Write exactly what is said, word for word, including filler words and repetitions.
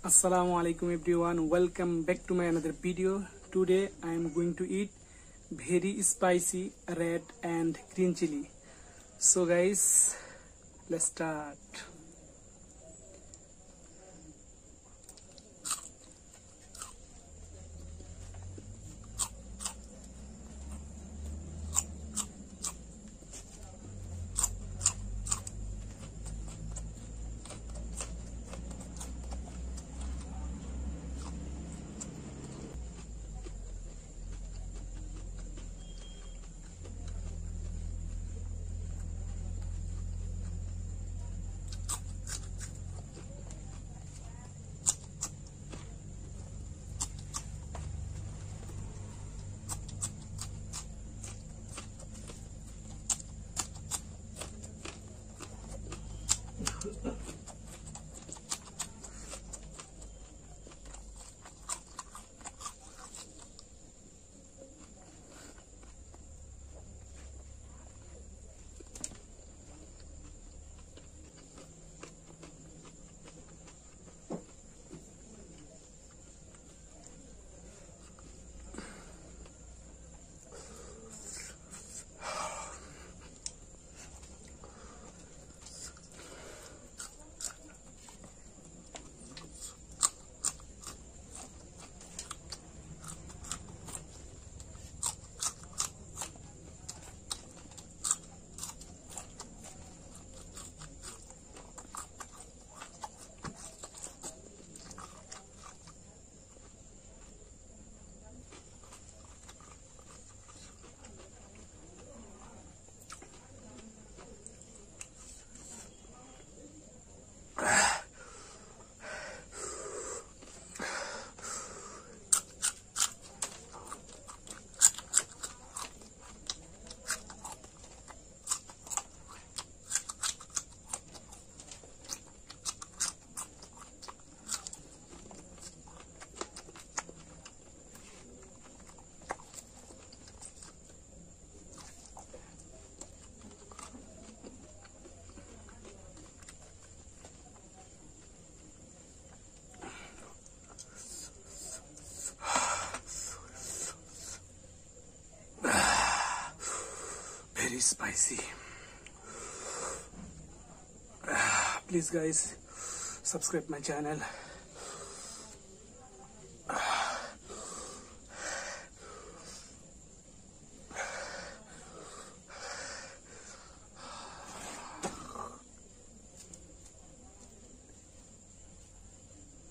Assalamu alaikum everyone, welcome back to my another video. Today I am going to eat very spicy red and green chili. So guys, let's start. Very spicy. Please guys, subscribe my channel.